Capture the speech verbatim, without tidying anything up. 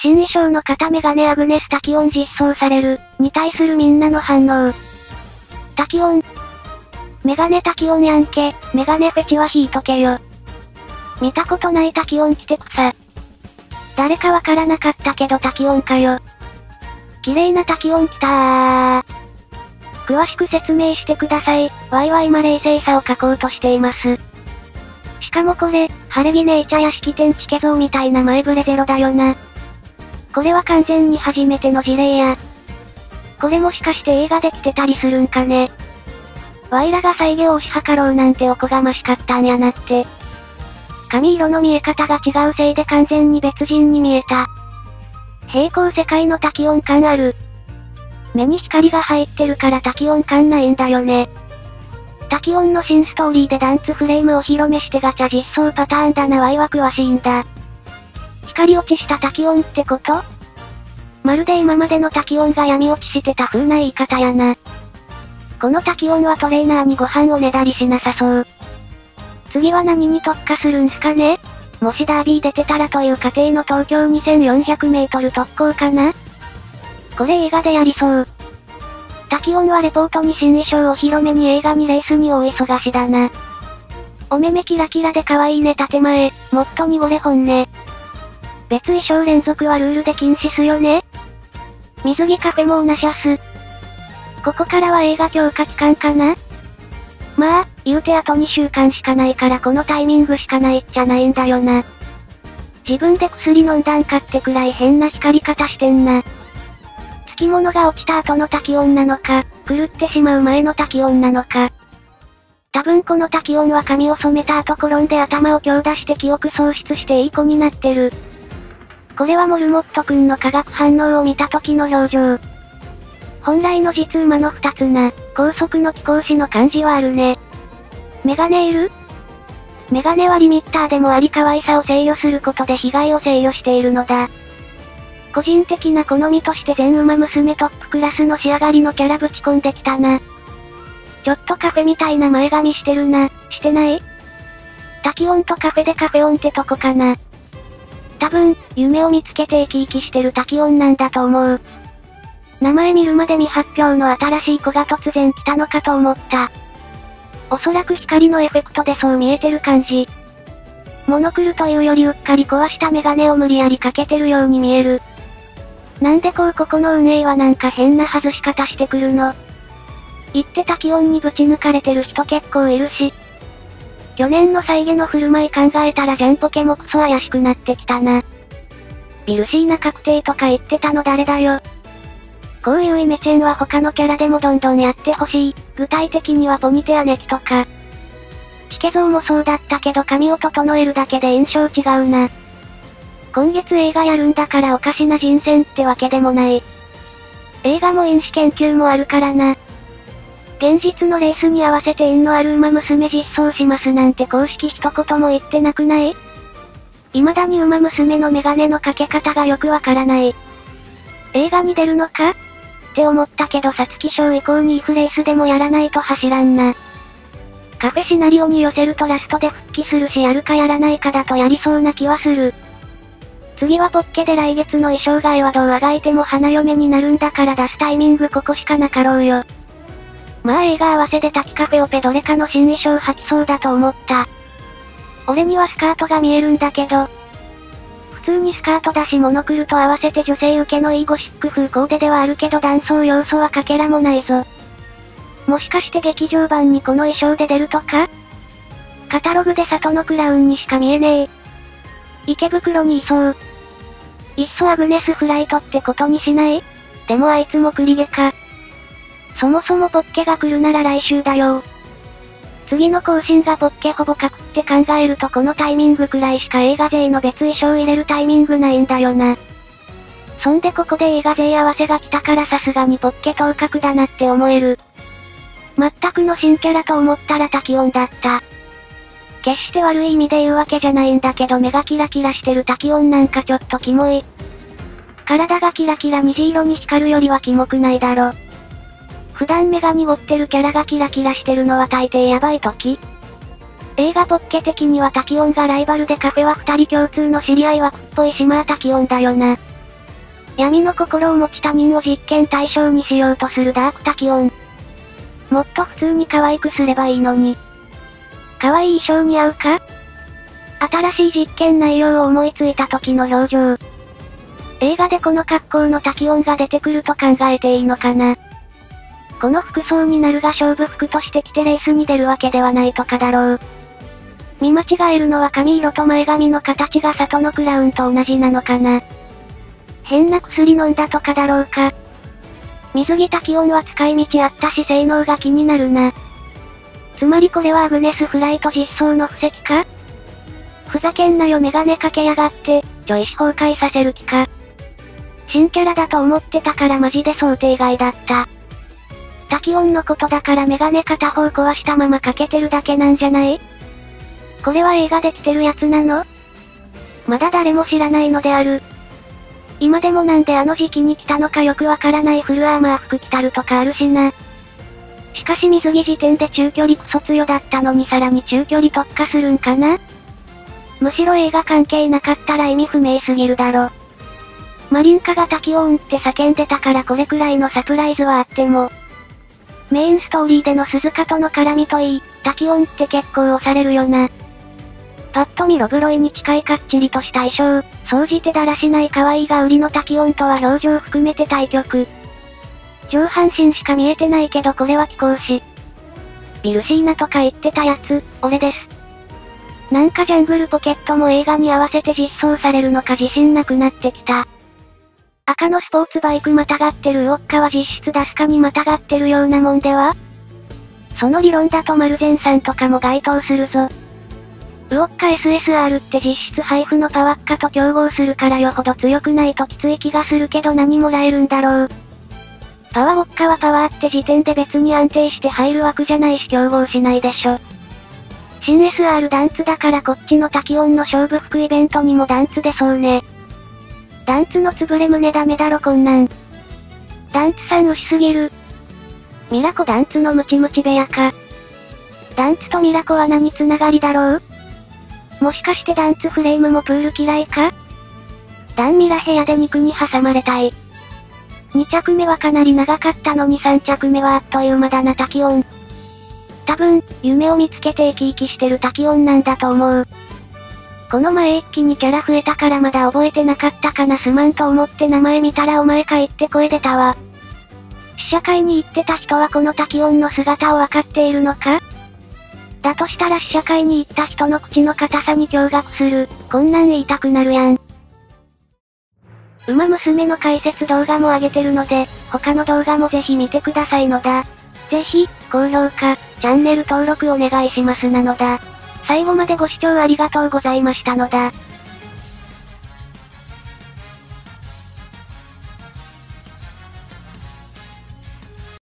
新衣装の片メガネアグネスタキオン実装される、に対するみんなの反応。タキオン。メガネタキオンやんけ、メガネフェチは引いとけよ。見たことないタキオン着てくさ。誰かわからなかったけどタキオンかよ。綺麗なタキオン来たー。詳しく説明してください。ワイは今冷静さを書こうとしています。しかもこれ、晴れ着ネイチャや式典チケ像みたいな前触れゼロだよな。これは完全に初めての事例や。これもしかして映画で着てたりするんかね。ワイらが再現をし計ろうなんておこがましかったんやなって。髪色の見え方が違うせいで完全に別人に見えた。平行世界のタキオン感ある。目に光が入ってるからタキオン感ないんだよね。タキオンの新ストーリーでダンツフレームを広めしてガチャ実装パターンだな。ワイは詳しいんだ。光落ちしたタキオンってこと？まるで今までのタキオンが闇落ちしてた風な言い方やな。このタキオンはトレーナーにご飯をねだりしなさそう。次は何に特化するんすかね？もしダービー出てたらという過程の東京にせんよんひゃくメートル特攻かな？これ映画でやりそう。タキオンはレポートに新衣装を広めに映画にレースに大忙しだな。お目目キラキラで可愛いね建前、もっと濁れ本音。別衣装連続はルールで禁止すよね？水着カフェも同じゃす。ここからは映画強化期間かな？まあ、言うてあとにしゅうかんしかないからこのタイミングしかないっちゃないんだよな。自分で薬飲んだんかってくらい変な光り方してんな。つきものが落ちた後のタキオンなのか、狂ってしまう前のタキオンなのか。多分このタキオンは髪を染めた後転んで頭を強打して記憶喪失していい子になってる。これはモルモットくんの化学反応を見た時の表情。本来の実馬の二つな、高速の貴公子の感じはあるね。メガネいる？メガネはリミッターでもあり可愛さを制御することで被害を制御しているのだ。個人的な好みとして全馬娘トップクラスの仕上がりのキャラぶち込んできたな。ちょっとカフェみたいな前髪してるな、してない？タキオンとカフェでカフェオンってとこかな。多分、夢を見つけて生き生きしてるタキオンなんだと思う。名前見るまで未発表の新しい子が突然来たのかと思った。おそらく光のエフェクトでそう見えてる感じ。モノクルというよりうっかり壊したメガネを無理やりかけてるように見える。なんでこうここの運営はなんか変な外し方してくるの？言ってタキオンにぶち抜かれてる人結構いるし。去年の再現の振る舞い考えたらジャンポケもクソ怪しくなってきたな。ビルシーナ確定とか言ってたの誰だよ。こういうイメチェンは他のキャラでもどんどんやってほしい。具体的にはポニテアネキとか。チケ像もそうだったけど髪を整えるだけで印象違うな。今月映画やるんだからおかしな人選ってわけでもない。映画も因子研究もあるからな。現実のレースに合わせて縁のある馬娘実装しますなんて公式一言も言ってなくない？未だに馬娘のメガネのかけ方がよくわからない。映画に出るのか？って思ったけど皐月賞以降にイフレースでもやらないと走らんな。カフェシナリオに寄せるとラストで復帰するしやるかやらないかだとやりそうな気はする。次はポッケで来月の衣装替えはどうあがいても花嫁になるんだから出すタイミングここしかなかろうよ。まあ映画合わせで滝カフェオペどれかの新衣装履きそうだと思った。俺にはスカートが見えるんだけど。普通にスカートだしモノクルと合わせて女性受けのいいゴシック風コーデではあるけど男装要素はかけらもないぞ。もしかして劇場版にこの衣装で出るとか？カタログで里のクラウンにしか見えねえ。池袋にいそう。いっそアグネスフライトってことにしない？でもあいつもクリゲか。そもそもポッケが来るなら来週だよ。次の更新がポッケほぼ確って考えるとこのタイミングくらいしか映画勢の別衣装入れるタイミングないんだよな。そんでここで映画勢合わせが来たからさすがにポッケ当確だなって思える。全くの新キャラと思ったらタキオンだった。決して悪い意味で言うわけじゃないんだけど目がキラキラしてるタキオンなんかちょっとキモい。体がキラキラ虹色に光るよりはキモくないだろ。普段目が濁ってるキャラがキラキラしてるのは大抵ヤバい時。映画ポッケ的にはタキオンがライバルでカフェは二人共通の知り合い枠っぽいしまあタキオンだよな。 闇の心を持ち他人を実験対象にしようとするダークタキオン。もっと普通に可愛くすればいいのに。可愛い衣装に合うか？新しい実験内容を思いついた時の表情。映画でこの格好のタキオンが出てくると考えていいのかな。この服装になるが勝負服として着てレースに出るわけではないとかだろう。見間違えるのは髪色と前髪の形が里のクラウンと同じなのかな。変な薬飲んだとかだろうか。水着タキオンは使い道あったし性能が気になるな。つまりこれはアグネス・フライト実装の布石か？ふざけんなよメガネかけやがって、ちょ意思崩壊させる気か。新キャラだと思ってたからマジで想定外だった。タキオンのことだからメガネ片方壊したままかけてるだけなんじゃない？これは映画で着てるやつなの？まだ誰も知らないのである。今でもなんであの時期に来たのかよくわからないフルアーマー服着たるとかあるしな。しかし水着時点で中距離クソ強だったのにさらに中距離特化するんかな？むしろ映画関係なかったら意味不明すぎるだろ。マリンカがタキオンって叫んでたからこれくらいのサプライズはあっても。メインストーリーでの鈴鹿との絡みといい、タキオンって結構押されるよな。パッと見ロブロイに近いかっちりとした衣装、総じてだらしない可愛いが売りのタキオンとは表情含めて対極。上半身しか見えてないけどこれは貴公子。ビルシーナとか言ってたやつ、俺です。なんかジャングルポケットも映画に合わせて実装されるのか自信なくなってきた。赤のスポーツバイクまたがってるウォッカは実質ダスカにまたがってるようなもんでは？その理論だとマルゼンさんとかも該当するぞ。ウォッカ エスエスアール って実質配布のパワッカと競合するからよほど強くないときつい気がするけど何もらえるんだろう。パワウォッカはパワーって時点で別に安定して入る枠じゃないし競合しないでしょ。新 エスアール ダンツだからこっちのタキオンの勝負服イベントにもダンツ出そうね。ダンツのつぶれ胸ダメだろこんなん。ダンツさん牛すぎる。ミラコダンツのムチムチ部屋か。ダンツとミラコは何つながりだろう？もしかしてダンツフレームもプール嫌いか？ダンミラ部屋で肉に挟まれたい。に着目はかなり長かったのにさん着目はあっという間だなタキオン。多分、夢を見つけて生き生きしてるタキオンなんだと思う。この前一気にキャラ増えたからまだ覚えてなかったかなすまんと思って名前見たらお前かいって声出たわ。試写会に行ってた人はこのタキオンの姿をわかっているのか？だとしたら試写会に行った人の口の硬さに驚愕する。こんなん言いたくなるやん。馬娘の解説動画も上げてるので、他の動画もぜひ見てくださいのだ。ぜひ、高評価、チャンネル登録お願いしますなのだ。最後までご視聴ありがとうございましたのだ。